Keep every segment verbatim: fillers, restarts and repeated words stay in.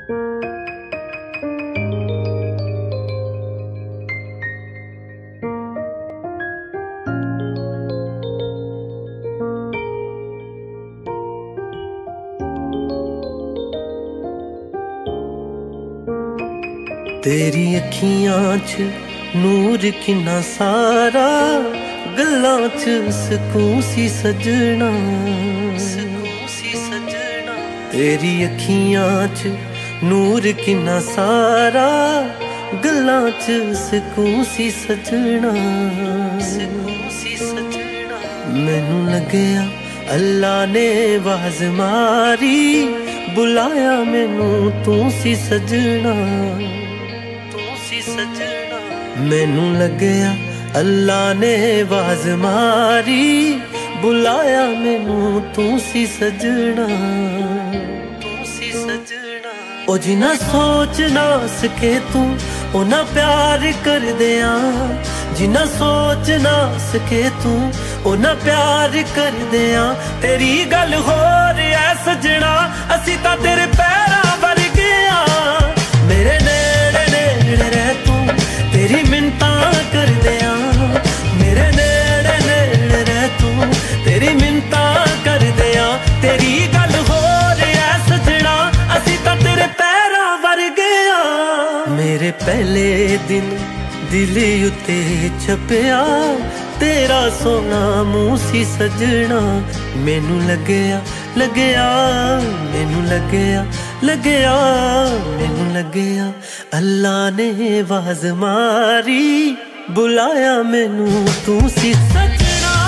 तेरी अखियां च नूर किन्ना सारा, गल्लां च सकून सी सजना, सकून सी सजना। तेरी अखियां च नूर किन्ना सारा, गल्लां च सकून सी सजना, सकून सी सजना। मैनू लगया अल्लाह ने आवाज मारी, बुलाया मैनू तू सी सजना, सजना। मैनू लगया अल्लाह ने आवाज मारी, बुलाया मैनू तू सी सजना, तू सी सजना। ओ जिन्ना सोच ना सके तू ओना प्यार कर दिया, जिन्ना सोच ना सके तू ओना प्यार कर दिया। तेरी गल हो रहा सजना, असी तां तेरे पैरां वर्गे आ। मेरे नेड़े नेड़े रह तू, तेरी मिन्नतां कर दिया। मेरे नेड़े नेड़े रह तू, तेरी मिन्नतां कर दिया। तेरी गल हो रहा सजना, असी तां तेरे पैरां वर्गे आ। मेरे पहले दिन दिल उत्ते छपया, तेरा सोना मुंह सी सजना। मैनू लगया लगया मैनू लगया लगया मैनू लगया अल्लाह ने आवाज मारी, बुलाया मैनू तू सी सजना।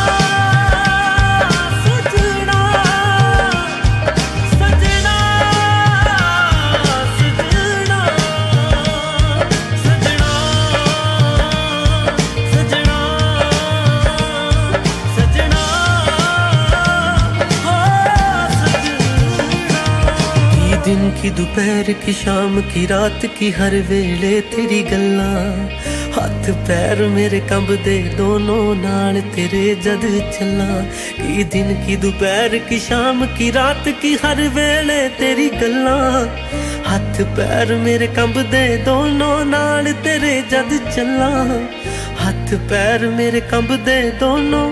दिन की दोपहर की शाम की रात की हर वेले तेरी गल्ला, हाथ पैर मेरे कंबदे दोनों नाल तेरे जद चला। की दिन की दोपहर की शाम की रात की हर वेले तेरी गल्ला, हाथ पैर मेरे कंबदे दोनों नाल तेरे जद चला। हाथ पैर मेरे कंबदे दोनों,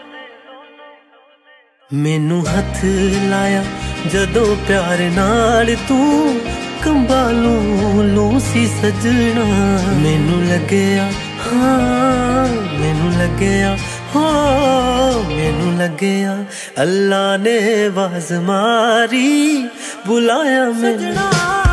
मैनू हथ लाया जदों प्यार नाल तू, कंबालू लू सी सजना। मैनू लगया हाँ मैनू लगया हाँ मैनू लगया अल्लाह ने आवाज मारी, बुलाया मैनू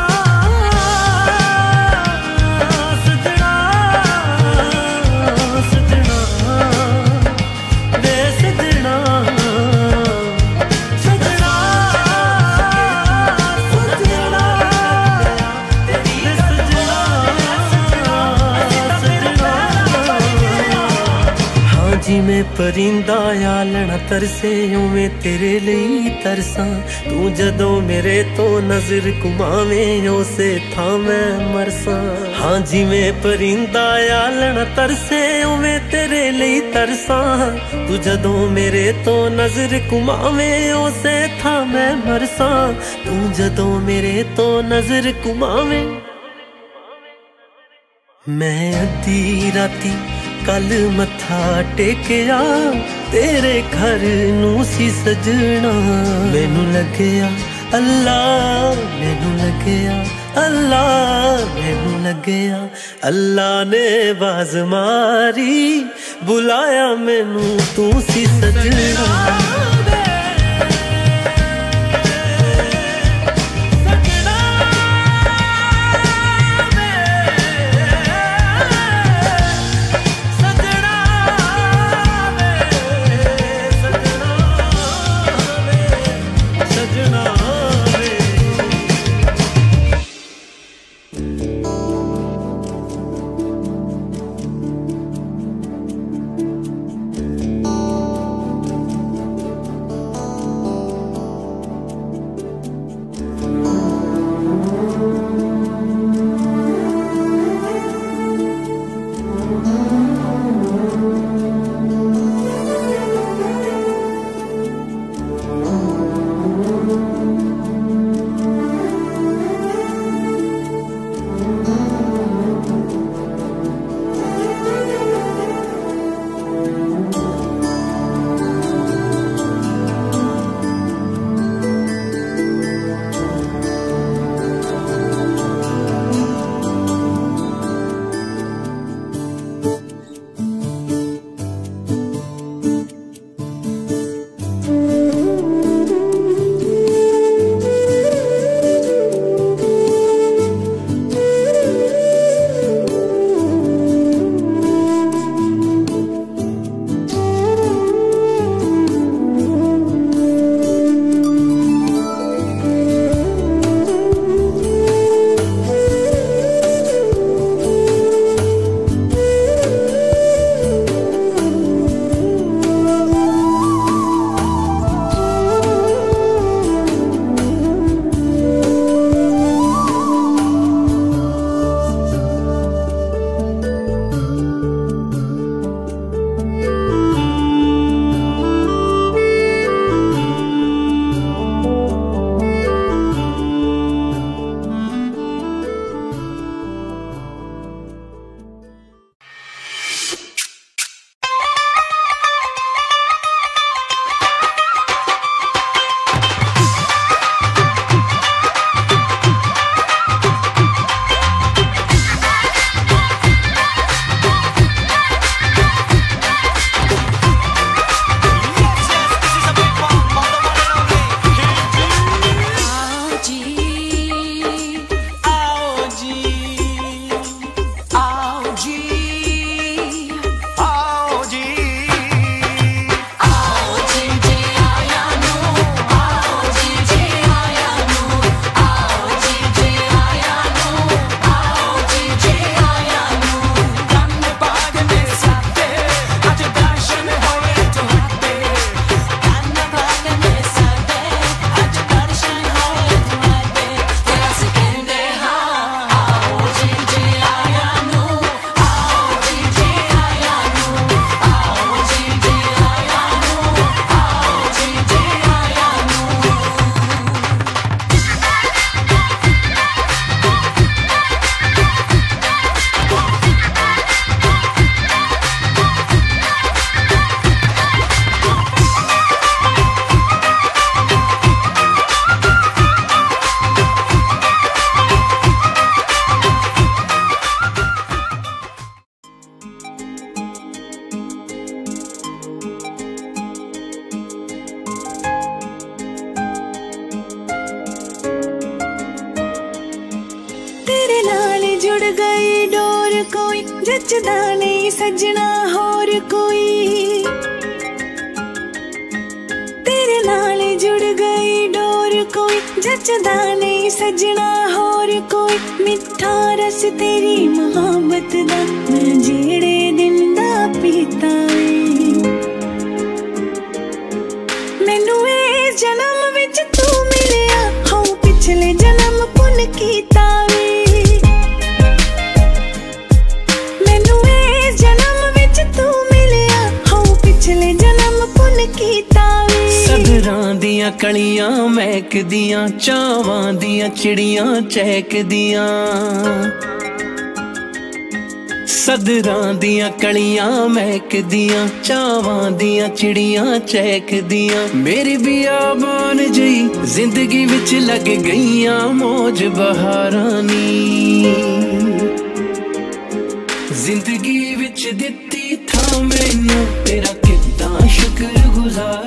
जिमें परिंदा आलना तरसे उवें तेरे लिए तरसा। तू जदों मेरे तो नजर घुमावें उसे थां मैं मरसा। हाँ जिमें परिंदा आलना तरसे उवें तेरे लिए तरसा। तू जदों मेरे तो नजर घुमावें उसे थां मैं मरसा। तू जदों मेरे तो नजर घुमावें। मैं अद्धी राती कल मत्था टेकिया तेरे घर नू सी सजना। मैनू लगया अल्लाह मैनू लगया अल्लाह मैनू लगया अल्लाह ने आवाज मारी, बुलाया मैनू तू सी सजना। गई डोर कोई जचदा नहीं सजना होर कोई। तेरे नाल जुड़ गई डोर कोई जचदा नहीं सजना होर कोई। मिठा रस तेरी मोहब्बत दा मैं जेड़े दिन दा पीता वे। मैनू ए जन्म विच तू मिलिया हाँ पिछले जन्म पुन कीता वे। मैनू ए जन्म विच तू मिलिया हाँ पिछले जन्म पुन कीता वे। सदरां दियां कलियां महकदियां चावां दियां चिड़ियां चहकदियां। सदरां दियां कलियां महकदियां चावां दियां चिड़ियां चहकदियां। मेरी बियाबान जई जिंदगी विच लग गईयां मौज बहारां नी। जिंदगी विच दित्ती था मैनू तेरा कितना शुक्र गुजार।